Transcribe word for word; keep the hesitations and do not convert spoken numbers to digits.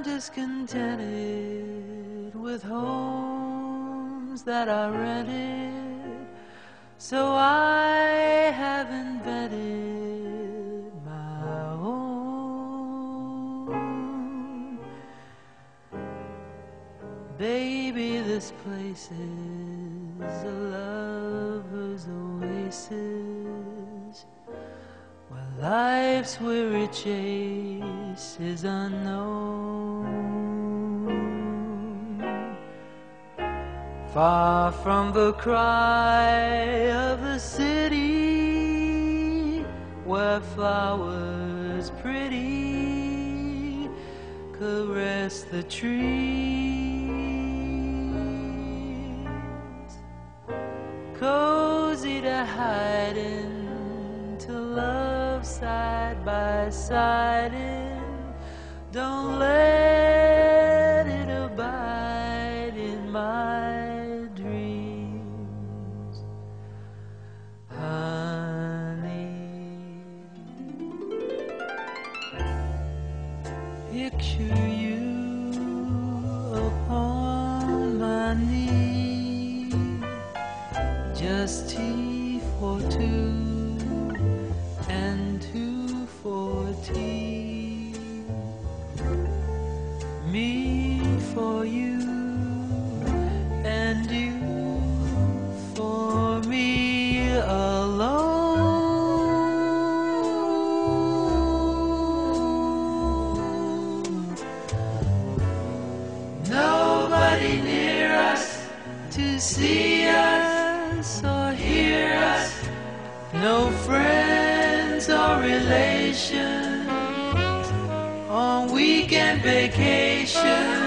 discontented with homes that are rented, so I have invented my own. Baby, this place is a lover's oasis, where life's weary chase is unknown. Far from the cry of the city, where flowers pretty caress the trees. Cozy to hide in, to love side by side in. Don't let it abide in my dreams, honey. Picture you upon my knee, just tea for two and two for tea, me for you and you for me alone. Nobody near us to see us or hear us, no friends or relations on weekend vacation.